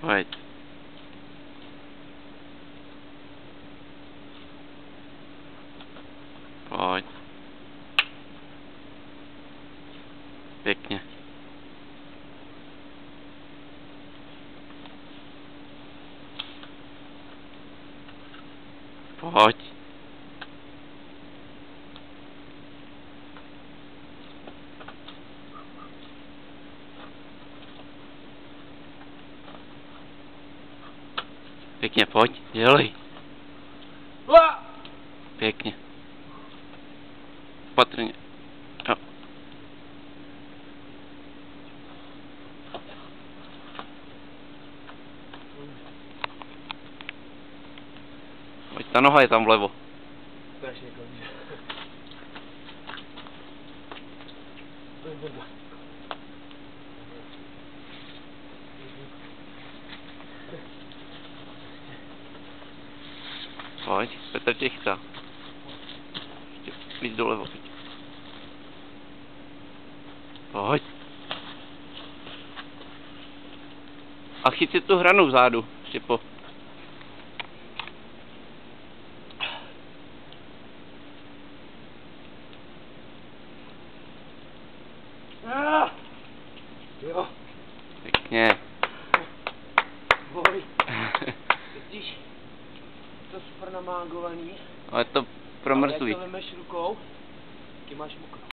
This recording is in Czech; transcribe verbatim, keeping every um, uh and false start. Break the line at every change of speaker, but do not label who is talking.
Pojď. Pojď. Pěkně. Pojď. Pěkně, pojď, dělej. Pěkně. Patrně. Jo. Pojď, ta noha je tam vlevo.
Strašně končí.
Pojď, Petr tě chytá. Ještě víc dolevo. Pojď. A chyť si tu hranu vzadu, Štěpo.
Ah! Jo.
Pěkně.
Boj. Vidíš, to super namágovaný.
Ale to promrzlý.
Ale jak to vemeš rukou, ty máš mokro.